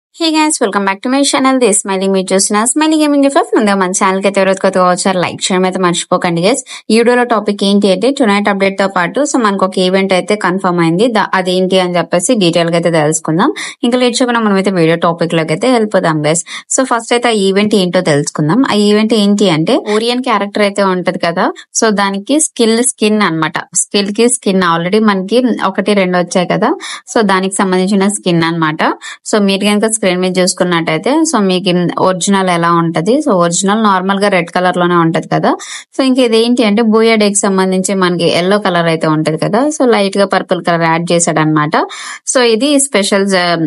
Hey guys, welcome back to my channel. This is Smiley మీరు చూసిన smiley Gaming FF. ముందుగా మన channel కి అయితే ఎవరైతే కొత్తగా వచ్చారు లైక్ చేయడం అయితే మర్చిపోకండి గైస్. ఈ వీడియోలో టాపిక్ ఏంటి అంటే టునైట్ అప్డేట్ తో పాటు మనకు ఒక ఈవెంట్ అయితే కన్ఫర్మ్ అయింది. అదేంటి అని చెప్పేసి డీటెయిల్ గా అయితే తెలుసుకుందాం. ఇంకా లేట్ చేయకుండా మనం అయితే వీడియో టాపిక్ లోకి అయితే వెళ్ళిపోదాం గైస్. సో ఫస్ట్ అయితే ఆ ఈవెంట్ ఏంటో తెలుసుకుందాం. ఆ ఈవెంట్ ఏంటి అంటే ఓరియన్ క్యారెక్టర్ అయితే ఉంటది కదా, సో దానికి స్కిన్ అన్నమాట. స్కిల్ కి స్కిన్ ఆల్రెడీ మనకి 1-2 వచ్చాయి కదా, సో దానికి సంబంధించిన స్కిన్ అన్నమాట. సో మీరు కనుక స్క్రీన్ మీద చూసుకున్నట్టయితే సో మీకు ఒరిజినల్ ఎలా ఉంటది, సో ఒరిజినల్ నార్మల్ గా రెడ్ కలర్ లోనే ఉంటది కదా. సో ఇంక ఇదేంటి అంటే బూయా డేకి సంబంధించి మనకి ఎల్లో కలర్ అయితే ఉంటది కదా, సో లైట్ గా పర్పుల్ కలర్ యాడ్ చేశాడు అనమాట. సో ఇది స్పెషల్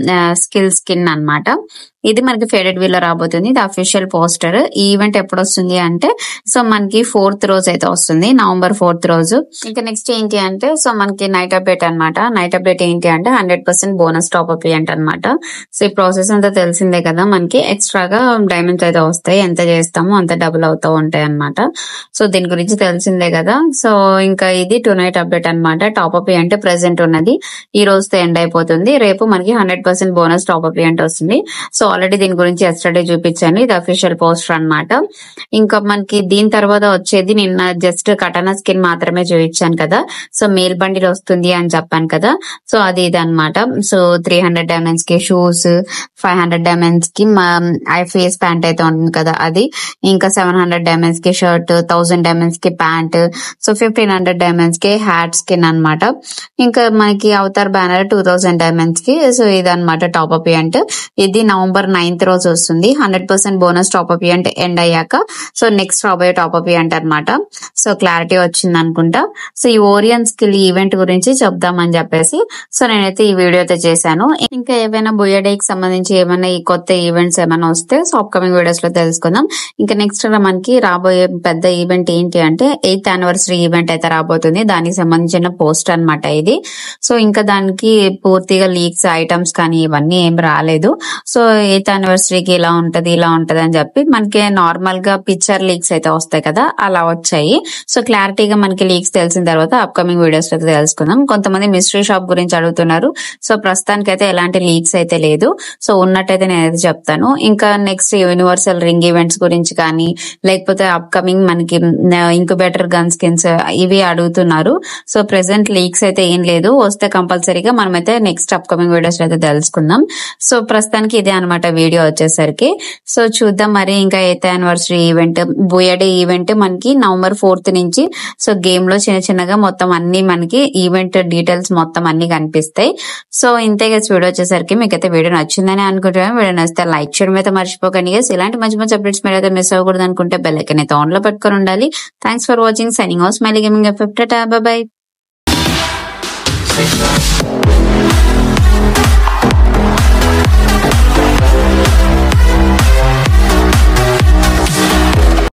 స్కిన్ అన్నమాట. ఇది మనకి ఫేడెడ్ వీల్ లో రాబోతుంది. ఇది అఫీషియల్ పోస్టర్. ఈ ఈవెంట్ ఎప్పుడు వస్తుంది అంటే సో మనకి 4th రోజు అయితే వస్తుంది, November 4th రోజు. ఇంకా నెక్స్ట్ ఏంటి అంటే సో మనకి నైట్ అప్డేట్ అనమాట. నైట్ అప్డేట్ ఏంటి అంటే 100% బోనస్ టాప్ అప్ ఈవెంట్ అనమాట. సో ఈ ప్రాసెస్ అంతా తెలిసిందే కదా, మనకి ఎక్స్ట్రాగా డైమండ్స్ అయితే వస్తాయి. ఎంత చేస్తామో అంత డబుల్ అవుతూ ఉంటాయి అనమాట. సో దీని గురించి తెలిసిందే కదా. సో ఇంకా ఇది టు నైట్ అప్డేట్ అనమాట. టాప్ అప్ ఈవెంట్ ప్రెసెంట్ ఉన్నది ఈ రోజుతో ఎండ్ అయిపోతుంది. రేపు మనకి 100% బోనస్ టాప్ అప్ ఈవెంట్ వస్తుంది. సో ఆల్రెడీ దీని గురించి ఎస్టర్డే చూపించాను. ఇది అఫీషియల్ పోస్టర్ అన్నమాట. ఇంకా మనకి దీని తర్వాత వచ్చేది నిన్న జస్ట్ కటానా స్కిన్ మాత్రమే చూపించాను కదా, సో మేల్ బండిల్ వస్తుంది అని చెప్పాను కదా. సో అది ఇది అనమాట. సో 300 డైమండ్స్ కి షూస్, 500 డైమండ్స్ కి ఫేస్ ప్యాంట్ అయితే ఉంటుంది కదా అది, ఇంకా 700 డైమండ్స్ కి షర్ట్, 1000 డైమండ్స్ కి ప్యాంట్, సో 1500 డైమండ్స్ కి హ్యాట్ స్కిన్ అనమాట. ఇంకా మనకి అవతార్ బ్యానర్ 2000 డైమండ్స్ కి. సో ఇదన్నమాట టాప్ అప్ ఈవెంట్. ఇది November 9th రోజు వస్తుంది. 100% bonus top up event end అయ్యాక సో నెక్స్ట్ రాబోయే టాప్ అప్ ఈవెంట్ అనమాట. సో క్లారిటీ వచ్చింది అనుకుంటా. సో ఈ ఓరియన్ స్కిల్ ఈవెంట్ గురించి చెప్దామని చెప్పేసి సో నేనైతే ఈ వీడియో అయితే చేశాను. ఇంకా ఏమైనా బుయడేకి సంబంధించి ఏమైనా ఈ కొత్త ఈవెంట్స్ ఏమైనా వస్తే సో అప్కమింగ్ వీడియోస్ లో తెలుసుకుందాం. ఇంకా నెక్స్ట్ మనకి రాబోయే పెద్ద ఈవెంట్ ఏంటి అంటే 8th యానివర్సరీ ఈవెంట్ అయితే రాబోతుంది. దానికి సంబంధించిన పోస్ట్ అనమాట ఇది. సో ఇంకా దానికి పూర్తిగా లీక్స్ ఐటమ్స్ కానీ ఇవన్నీ ఏం రాలేదు. సో 8th యానివర్సరీకి ఇలా ఉంటది అని చెప్పి మనకి నార్మల్ గా పిక్చర్ లీక్స్ అయితే వస్తాయి కదా, అలా వచ్చాయి. సో క్లారిటీగా మనకి లీక్స్ తెలిసిన తర్వాత అప్కమింగ్ వీడియోస్ లో తెలుసుకుందాం. కొంతమంది మిస్టరీ షాప్ గురించి అడుగుతున్నారు. సో ప్రస్తుతానికి అయితే ఎలాంటి లీక్స్ అయితే లేదు. సో ఉన్నట్టయితే నేనైతే చెప్తాను. ఇంకా నెక్స్ట్ యూనివర్సల్ రింగ్ ఈవెంట్స్ గురించి కానీ లేకపోతే అప్కమింగ్ మనకి ఇంక్యుబేటర్ గన్ స్కిన్స్ ఇవి అడుగుతున్నారు. సో ప్రెసెంట్ లీక్స్ అయితే ఏం లేదు. వస్తే కంపల్సరీగా మనమైతే నెక్స్ట్ అప్కమింగ్ వీడియోస్ లో అయితే తెలుసుకుందాం. సో ప్రస్తుతానికి ఇదే అనమాట వీడియో వచ్చేసరికి. సో చూద్దాం మరి. ఇంకా 8th anniversary event booyah day event మనకి November 4th నుంచి సో గేమ్ లో చిన్నగా మొత్తం అన్ని మనకి ఈవెంట్ డీటెయిల్స్ మొత్తం అన్ని కనిపిస్తాయి. సో ఇంతే వీడియో వచ్చేసరికి మీకైతే వీడియో నచ్చిందని అనుకుంటున్నాను. వీడియో నచ్చితే లైక్ చేయడం అయితే మర్చిపోకండి. ఇలాంటి మంచి మంచి అప్డేట్స్ మీరు అయితే మిస్ అవ్వకూడదు అనుకుంటే బెల్ ఐకాన్ అయితే ఆన్ లో పెట్టుకొని ఉండాలి. Thanks for watching. Signing off Smiley Gaming FF. Tata, bye by.